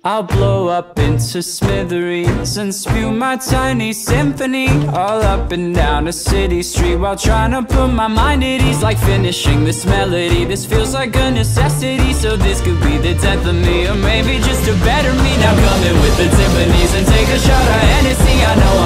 I'll blow up into smithereens and spew my tiny symphony all up and down a city street, while trying to put my mind at ease. Like finishing this melody, this feels like a necessity. So this could be the death of me, or maybe just a better me. Now come in with the timpanis and take a shot of Hennessy. I know